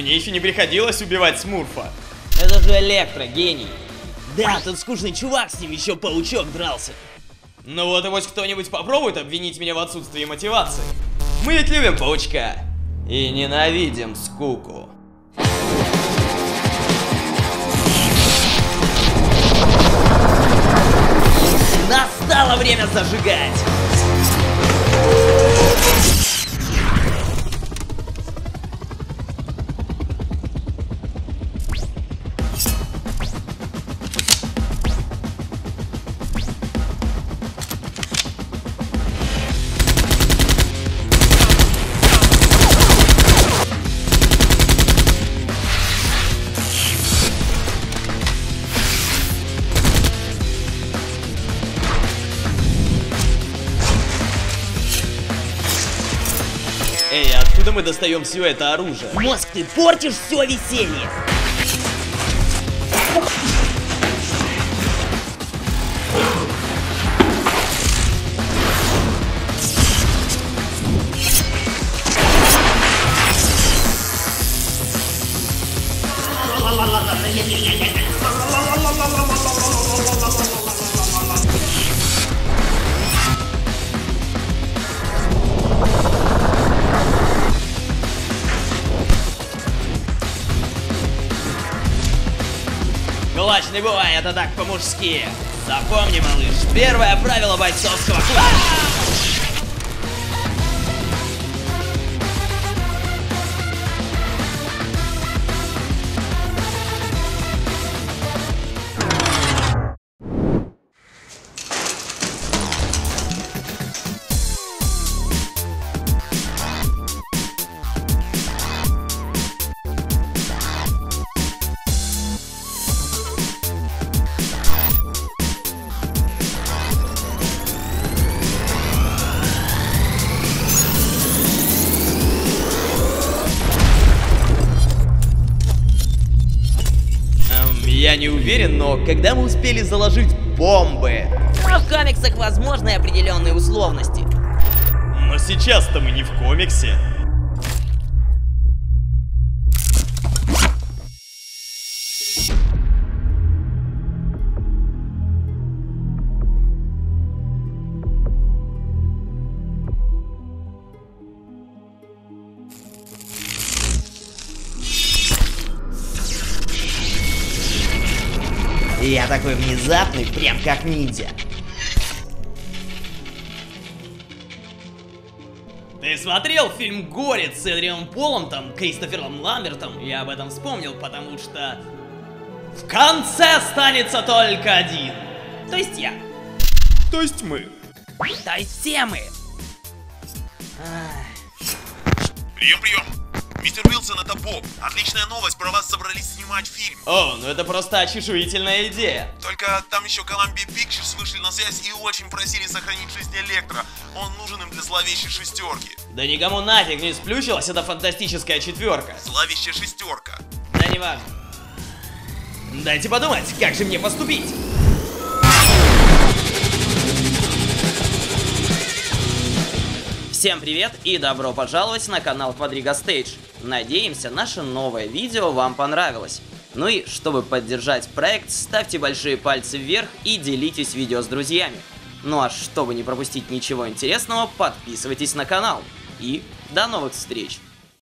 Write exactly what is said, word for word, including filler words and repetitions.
Мне еще не приходилось убивать Смурфа. Это же Электро, гений. Да, тот скучный чувак, с ним еще паучок дрался. Ну вот и вот кто-нибудь попробует обвинить меня в отсутствии мотивации. Мы ведь любим паучка и ненавидим скуку. Настало время зажигать! Эй, откуда мы достаем все это оружие? Мозг, ты портишь все веселье! Кулач не бывай, это так по-мужски. Запомни, малыш, первое правило бойцовского класса. Я не уверен, но когда мы успели заложить бомбы? А в комиксах возможны определенные условности. Но сейчас-то мы не в комиксе. Я такой внезапный, прям как ниндзя. Ты смотрел фильм «Горец» с Эдрианом Полом, там, Кристофером Ламбертом? Я об этом вспомнил, потому что в конце останется только один. То есть я. То есть мы. То есть все мы. Прием, прием. Мистер Уилсон, это Боб. Отличная новость, про вас собрались снимать фильм. О, ну это просто очешуительная идея. Только там еще Columbia Pictures вышли на связь и очень просили сохранить жизнь Электро. Он нужен им для зловещей шестерки. Да никому нафиг не сплющилась эта фантастическая четверка. Зловещая шестерка. Да не важно. Дайте подумать, как же мне поступить. Всем привет и добро пожаловать на канал Квадриго Стейдж. Надеемся, наше новое видео вам понравилось. Ну и, чтобы поддержать проект, ставьте большие пальцы вверх и делитесь видео с друзьями. Ну а чтобы не пропустить ничего интересного, подписывайтесь на канал. И до новых встреч!